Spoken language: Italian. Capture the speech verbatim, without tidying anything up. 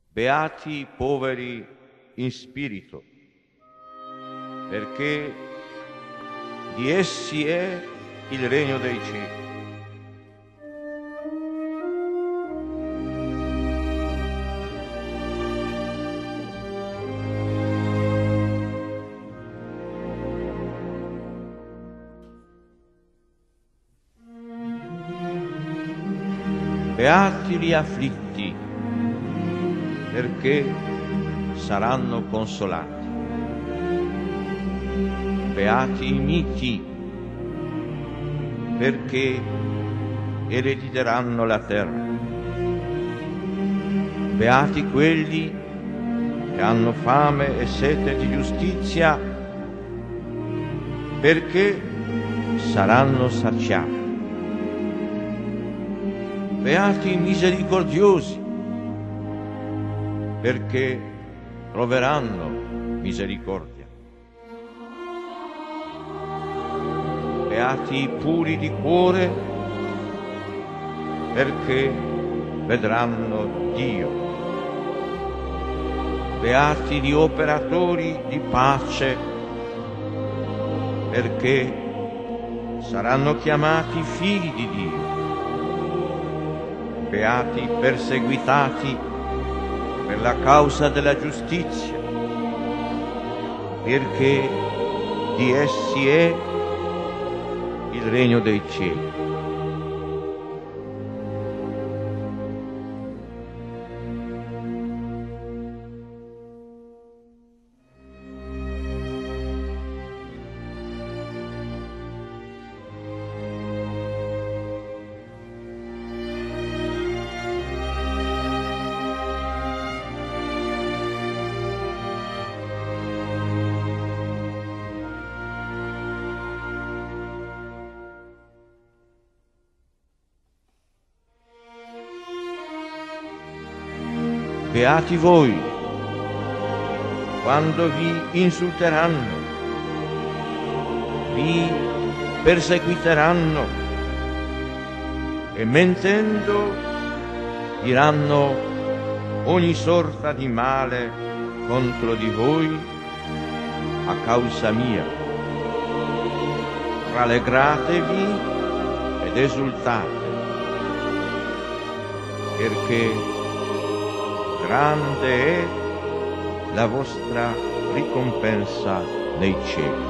Beati i poveri in spirito, perché di essi è il regno dei cieli. Beati gli afflitti, perché saranno consolati. Beati i miti, perché erediteranno la terra. Beati quelli che hanno fame e sete di giustizia, perché saranno saziati. Beati i misericordiosi, perché troveranno misericordia. Beati i puri di cuore, perché vedranno Dio. Beati gli operatori di pace, perché saranno chiamati figli di Dio. Beati i perseguitati per la causa della giustizia, perché di essi è il regno dei cieli. Beati voi, quando vi insulteranno, vi perseguiteranno e mentendo diranno ogni sorta di male contro di voi a causa mia. Rallegratevi ed esultate, perché grande è la vostra ricompensa nei cieli.